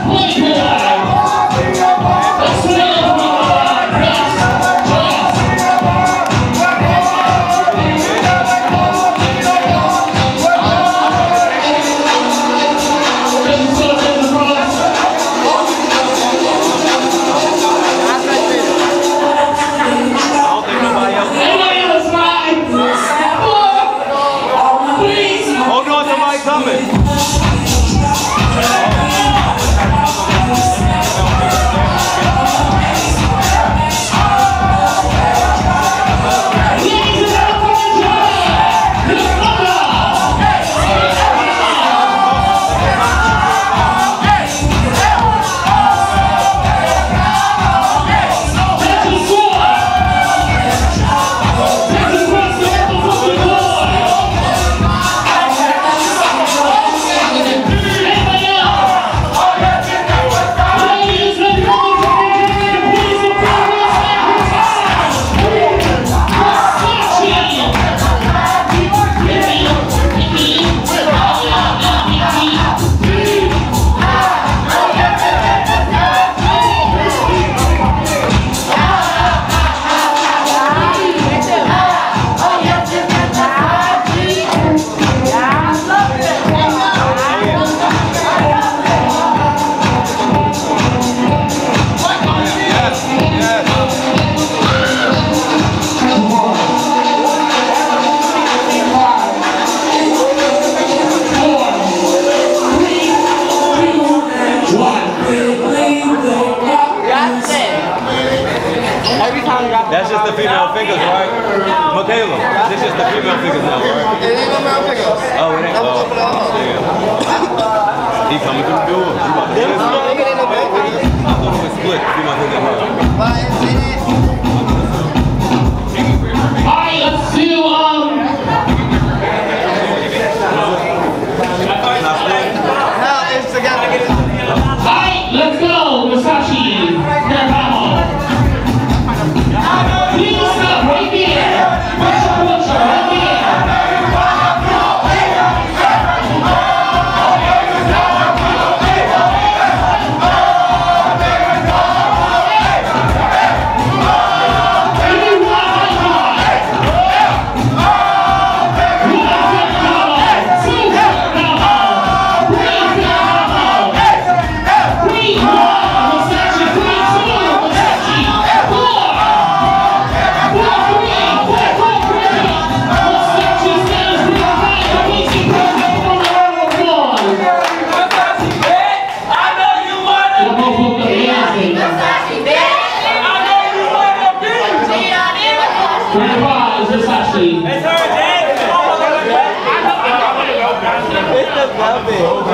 That's just the female figures, right? Michaela, this is the female figures now, right? It ain't no male figures. Oh, it ain't. Oh, he coming through the door. You about to get this? I thought it was split. You might hit that hard. Alright, let's do, No, it's together. Alright, let's go, Versace. Please stop right there. Put your right there. It's the love it.